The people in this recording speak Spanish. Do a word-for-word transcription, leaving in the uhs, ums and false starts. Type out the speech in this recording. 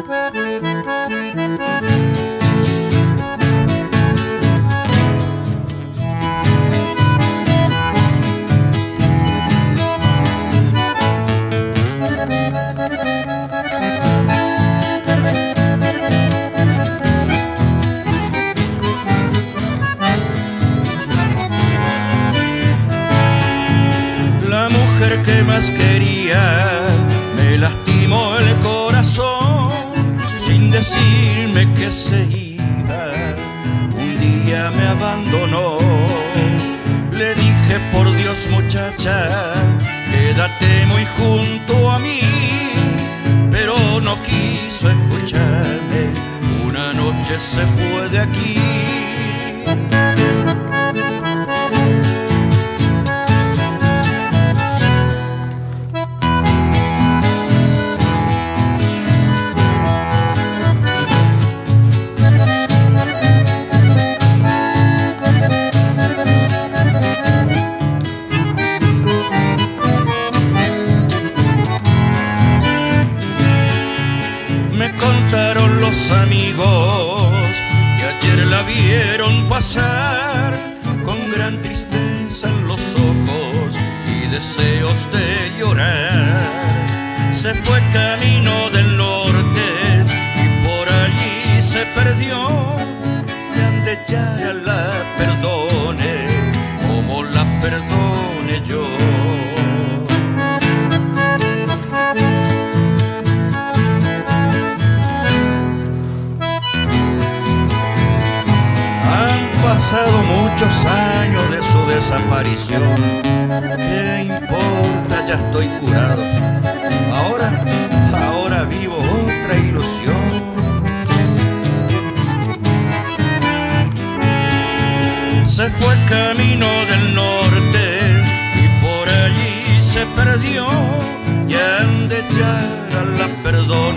Que más quería me lastimó el corazón sin decirme que se iba. Un día me abandonó. Le dije, por Dios muchacha, quédate muy junto a mí, pero no quiso escucharme. Una noche se fue de aquí. Los amigos que ayer la vieron pasar con gran tristeza en los ojos y deseos de llorar. Se fue camino del norte y por allí se perdió. Y ande ya la perdone como la perdone yo. Pasado muchos años de su desaparición. ¿Qué importa? Ya estoy curado. Ahora, ahora vivo otra ilusión. Se fue camino del norte y por allí se perdió. Y ande ya la perdón